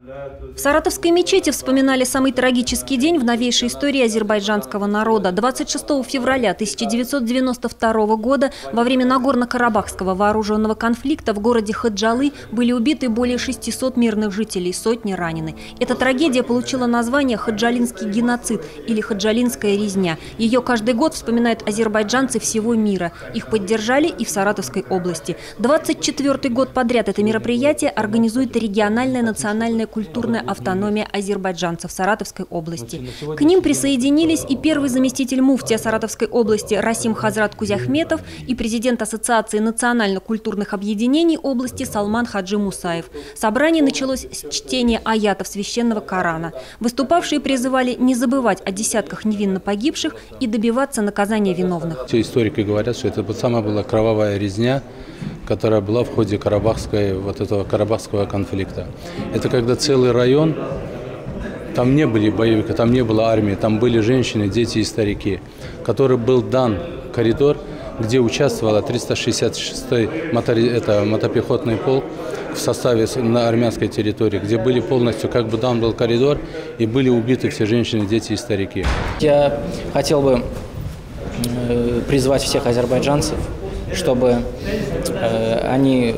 В Саратовской мечети вспоминали самый трагический день в новейшей истории азербайджанского народа. 26 февраля 1992 года во время Нагорно-Карабахского вооруженного конфликта в городе Хаджалы были убиты более 600 мирных жителей, сотни ранены. Эта трагедия получила название «Хаджалинский геноцид» или «Хаджалинская резня». Ее каждый год вспоминают азербайджанцы всего мира. Их поддержали и в Саратовской области. 24-й год подряд это мероприятие организует региональная национальная культурная автономия азербайджанцев Саратовской области. К ним присоединились и первый заместитель муфтия Саратовской области Расим Хазрат Кузяхметов и президент Ассоциации национально-культурных объединений области Салман Хаджи Мусаев. Собрание началось с чтения аятов священного Корана. Выступавшие призывали не забывать о десятках невинно погибших и добиваться наказания виновных. Все историки говорят, что это самая была кровавая резня, которая была в ходе карабахского конфликта. Это когда целый район, там не были боевики, там не было армии, там были женщины, дети и старики, который был дан коридор, где участвовало 366-й мотопехотный полк в составе на армянской территории, где были полностью дан был коридор и были убиты все женщины, дети и старики. Я хотел бы призвать всех азербайджанцев, чтобы они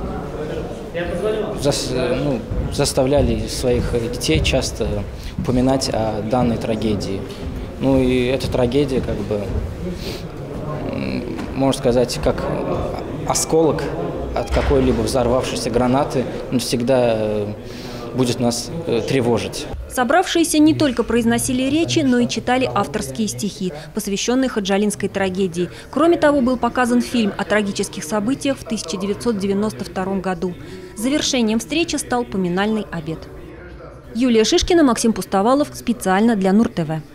заставляли своих детей часто упоминать о данной трагедии. Ну и эта трагедия, можно сказать, как осколок от какой-либо взорвавшейся гранаты, всегда будет нас тревожить. Собравшиеся не только произносили речи, но и читали авторские стихи, посвященные хаджалинской трагедии. Кроме того, был показан фильм о трагических событиях в 1992 году. Завершением встречи стал поминальный обед. Юлия Шишкина, Максим Пустовалов. Специально для НУР ТВ.